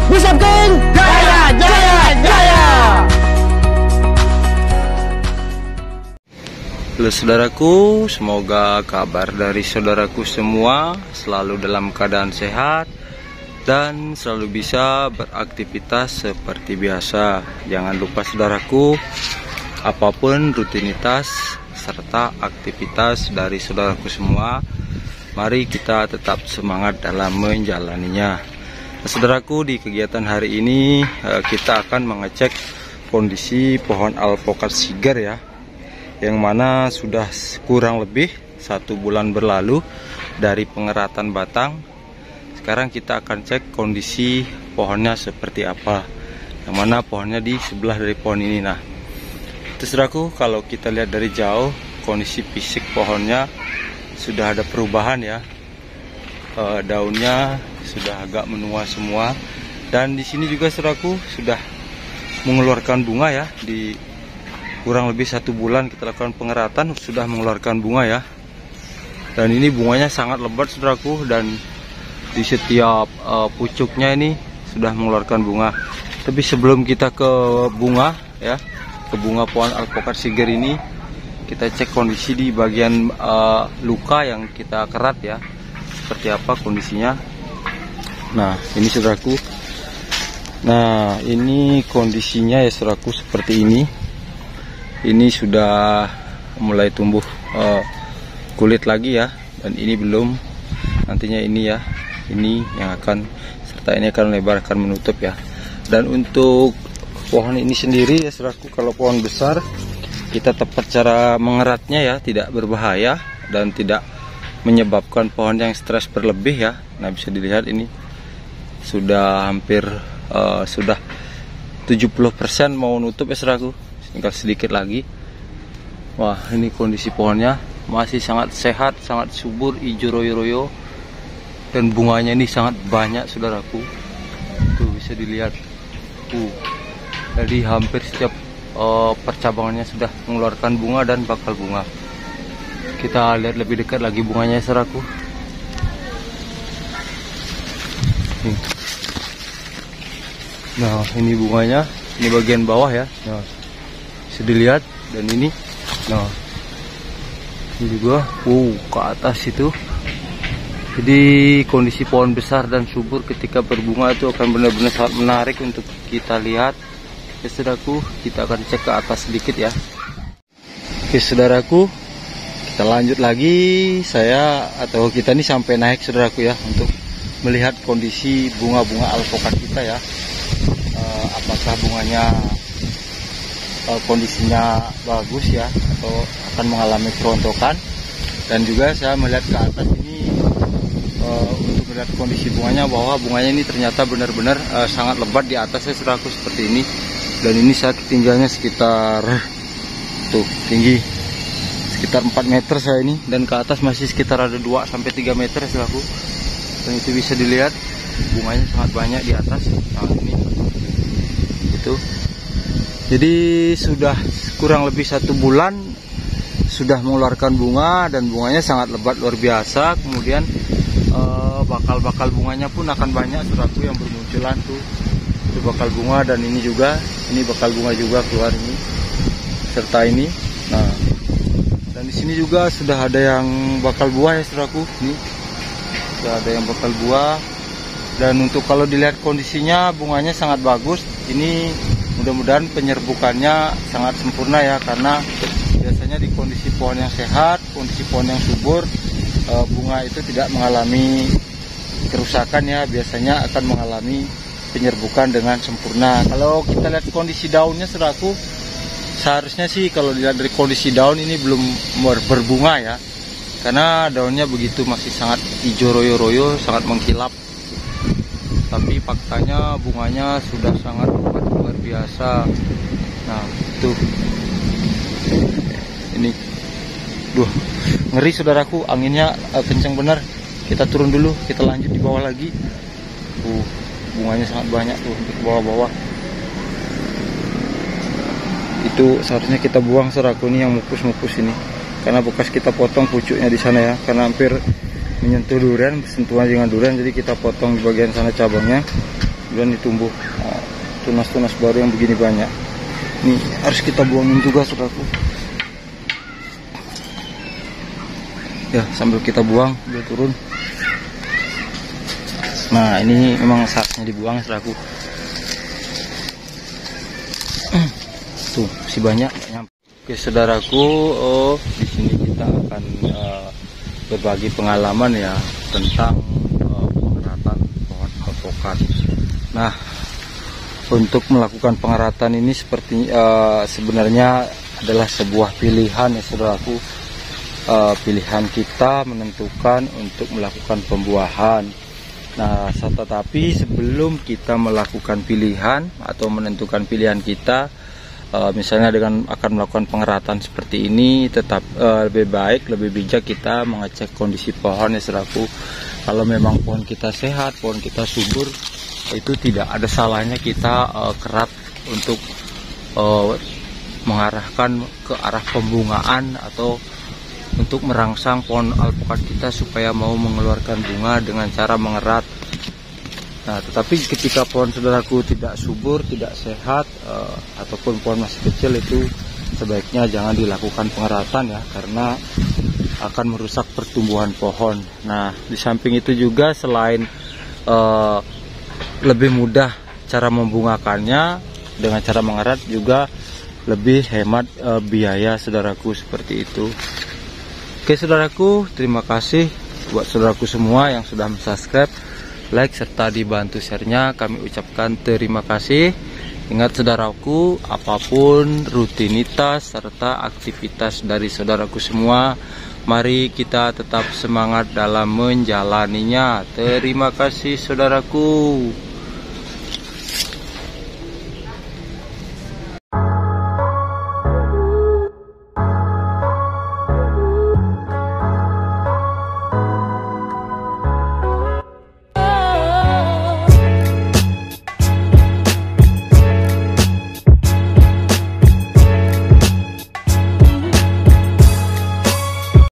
Bisa King, jaya, jaya, jaya. Halo saudaraku, semoga kabar dari saudaraku semua selalu dalam keadaan sehat dan selalu bisa beraktivitas seperti biasa. Jangan lupa saudaraku, apapun rutinitas serta aktivitas dari saudaraku semua, mari kita tetap semangat dalam menjalaninya. Saudaraku, di kegiatan hari ini kita akan mengecek kondisi pohon alpukat segar ya, yang mana sudah kurang lebih 1 bulan berlalu dari pengeratan batang. Sekarang kita akan cek kondisi pohonnya seperti apa, yang mana pohonnya di sebelah dari pohon ini. Nah, terus saudaraku, kalau kita lihat dari jauh, kondisi fisik pohonnya sudah ada perubahan ya. Daunnya sudah agak menua semua, dan di sini juga saudaraku sudah mengeluarkan bunga ya. Di kurang lebih 1 bulan kita lakukan pengeratan, sudah mengeluarkan bunga ya. Dan ini bunganya sangat lebat saudaraku, dan di setiap pucuknya ini sudah mengeluarkan bunga. Tapi sebelum kita ke bunga ya, ke bunga pohon alpukat segar ini, kita cek kondisi di bagian luka yang kita kerat ya, seperti apa kondisinya. Nah, ini saudaraku. Nah, ini kondisinya ya saudaraku, seperti ini. Ini sudah mulai tumbuh kulit lagi ya, dan ini belum. Nantinya ini ya, ini yang akan, serta ini akan lebar, akan menutup ya. Dan untuk pohon ini sendiri ya saudaraku, kalau pohon besar kita tepat cara mengeratnya ya, tidak berbahaya dan tidak menyebabkan pohon yang stres berlebih ya. Nah, bisa dilihat ini sudah hampir sudah 70% mau nutup ya saudaraku, tinggal sedikit lagi. Wah, ini kondisi pohonnya masih sangat sehat, sangat subur, hijau royo-royo, dan bunganya ini sangat banyak saudaraku. Tuh bisa dilihat. Jadi hampir setiap percabangannya sudah mengeluarkan bunga dan bakal bunga. Kita lihat lebih dekat lagi bunganya saudaraku. Nah, ini bunganya, ini bagian bawah ya. Nah, bisa dilihat, dan ini, nah, ini juga, ke atas itu. Jadi kondisi pohon besar dan subur ketika berbunga itu akan benar-benar sangat menarik untuk kita lihat. Oke saudaraku, kita akan cek ke atas sedikit ya. Oke saudaraku, kita lanjut lagi. Kita ini sampai naik saudaraku ya, untuk melihat kondisi bunga-bunga alpukat kita ya. Apakah bunganya kondisinya bagus ya, atau akan mengalami kerontokan. Dan juga saya melihat ke atas ini untuk melihat kondisi bunganya, bahwa bunganya ini ternyata benar-benar sangat lebat di atasnya saudaraku, seperti ini. Dan ini saya ketinggiannya sekitar tinggi sekitar 4 meter saya ini, dan ke atas masih sekitar ada 2-3 meter saudaraku. Dan itu bisa dilihat bunganya sangat banyak di atas. Nah, ini itu. Jadi sudah kurang lebih 1 bulan sudah mengeluarkan bunga, dan bunganya sangat lebat luar biasa. Kemudian bakal-bakal bunganya pun akan banyak saudaraku yang bermunculan tuh. Itu bakal bunga, dan ini juga, ini bakal bunga juga keluar ini, serta ini. Nah, dan di sini juga sudah ada yang bakal buah ya saudaraku. Nih, sudah ada yang bakal buah. Dan untuk kalau dilihat kondisinya, bunganya sangat bagus. Ini mudah-mudahan penyerbukannya sangat sempurna ya, karena biasanya di kondisi pohon yang sehat, kondisi pohon yang subur, bunga itu tidak mengalami kerusakan ya, biasanya akan mengalami penyerbukan dengan sempurna. Kalau kita lihat kondisi daunnya saudaraku, seharusnya sih kalau dilihat dari kondisi daun ini belum berbunga ya, karena daunnya begitu masih sangat hijau royo-royo, sangat mengkilap. Tapi faktanya bunganya sudah sangat luar biasa. Nah, tuh ini, ngeri saudaraku, anginnya kencang benar. Kita turun dulu, kita lanjut di bawah lagi. Bunganya sangat banyak tuh di bawah-bawah. Itu seharusnya kita buang saudaraku, ini yang mupus-mupus ini, karena bekas kita potong pucuknya di sana ya, karena hampir menyentuh durian, sentuhan dengan durian, jadi kita potong di bagian sana cabangnya. kemudian ditumbuh tunas-tunas baru yang begini banyak. Ini harus kita buangin juga saudaraku. Ya, sambil kita buang dia turun. Nah, ini memang saatnya dibuang saudaraku. Tuh, masih banyak. Oke saudaraku, di sini kita akan berbagi pengalaman ya tentang pengeratan pohon alpukat. Nah, untuk melakukan pengeratan ini seperti sebenarnya adalah sebuah pilihan ya saudaraku. Pilihan kita menentukan untuk melakukan pembuahan. Nah, tetapi sebelum kita melakukan pilihan atau menentukan pilihan kita, misalnya dengan akan melakukan pengeratan seperti ini, tetap lebih baik, lebih bijak kita mengecek kondisi pohon ya saudaraku. Kalau memang pohon kita sehat, pohon kita subur, itu tidak ada salahnya kita kerat untuk mengarahkan ke arah pembungaan atau untuk merangsang pohon alpukat kita supaya mau mengeluarkan bunga dengan cara mengerat. Nah, tetapi ketika pohon saudaraku tidak subur, tidak sehat, ataupun pohon masih kecil, itu sebaiknya jangan dilakukan pengeratan ya, karena akan merusak pertumbuhan pohon. Nah, di samping itu juga selain lebih mudah cara membungakannya dengan cara mengerat, juga lebih hemat biaya saudaraku, seperti itu. Oke saudaraku, terima kasih buat saudaraku semua yang sudah subscribe, like, serta dibantu share-nya. Kami ucapkan terima kasih. Ingat saudaraku, apapun rutinitas serta aktivitas dari saudaraku semua, mari kita tetap semangat dalam menjalaninya. Terima kasih saudaraku.